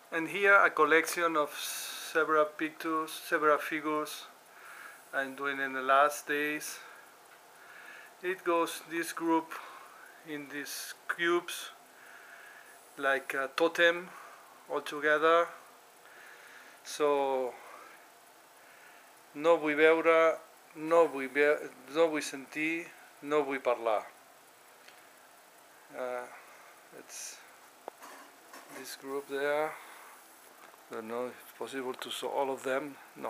And here a collection of several pictures, several figures I'm doing in the last days. It goes this group in these cubes like a totem all together. So no vull veure, no vull sentir, no vull parlar. It's this group there. I don't know if it's possible to show all of them. No.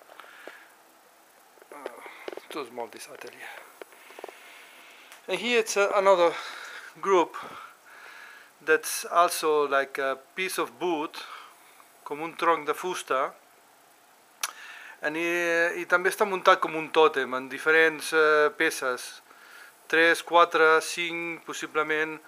Too small this atelier. And here it's another group that's also like a piece of wood, com un tronc de fusta, i també està muntat com un tòtem en diferents peces, 3, 4, 5 possiblement.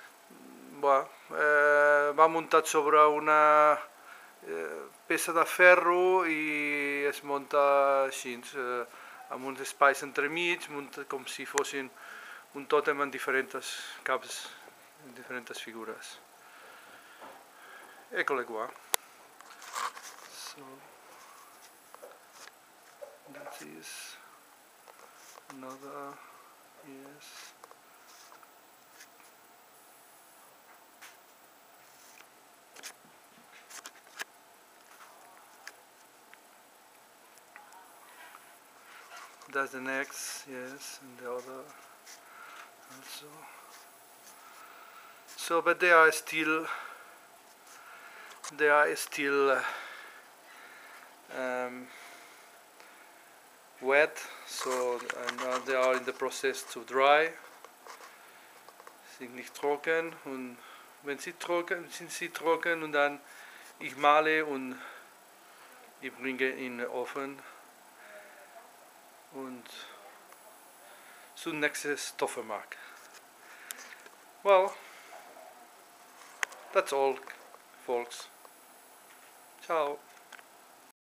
Va muntat sobre una peça de ferro i es munta així, amb uns espais entremig, com si fossin un tòtem en diferents caps, en diferents figures. Eccole qua. So, that is another, yes. That's the next, yes, and the other also. So, but they are still wet, so now they are in the process to dry. Sind nicht trocken, und wenn sie trocken sind, sie trocken, und dann ich male und ich bringe in den Ofen und zum nächsten Stoffenmarkt. Well, that's all, folks. Ciao.